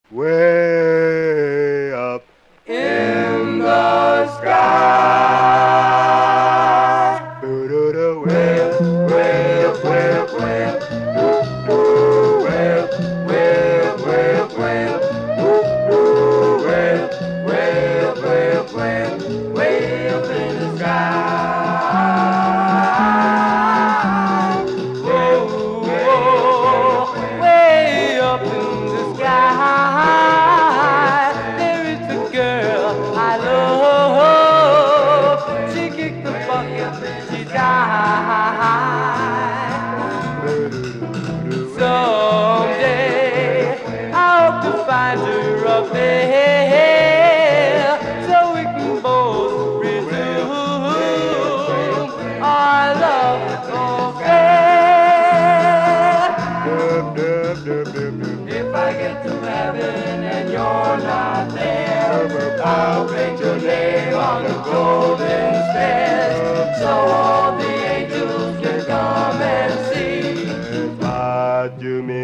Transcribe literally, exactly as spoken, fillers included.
way up in the sky. Doo-doo-doo, Way way up, way up, way up, way up. Ooh, way up, way up, way up, way up. Ooh, way up, way up, way up, way up, way up in the sky. Way, oh, way up in the sky. There is a girl I love. She kicked the bucket, she died. Someday I hope to find her up there, so we can both resume our love affair. dub, dub, dub, dub, dub. If I get to heaven and you're not there, I'll paint your name on the golden stairs, so all the angels can come and see. What you mean?